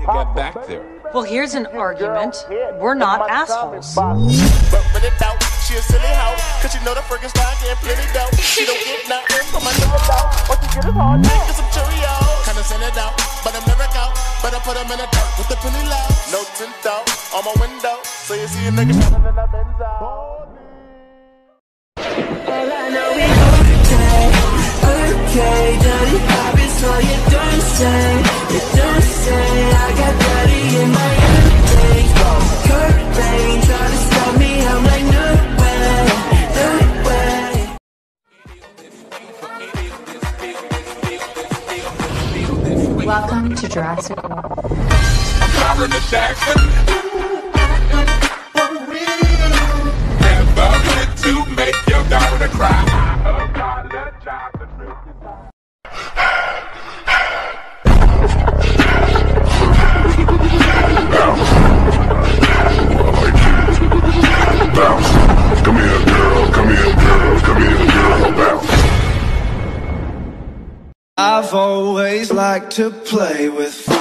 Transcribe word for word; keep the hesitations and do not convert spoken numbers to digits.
get back there? Well, here's an argument. We're not assholes. But when it out, she a silly hoe, cause she know the friggin' style getting plenty dope. She don't get nothing from my nigga though. What you get is hard, nigga, some Cheerios. Kinda send it out, but I'm never out. But I put them in a dirt with the penny low. No tint out on my window, so you see a nigga coming in that Benzo. All I know is okay, okay, dirty habits, so you don't say, you don't say. I got dirty in my days. Kurt Rain try to stop me, I'm like no way, no way. Welcome to Jurassic World. I'm in the Jackson. Never meant to make your daughter cry. Apologize the truth. Bounce. I like you. Bounce. Come here, girl. Come here, girl. Come here, girl. Bounce. I've always liked to play with fire.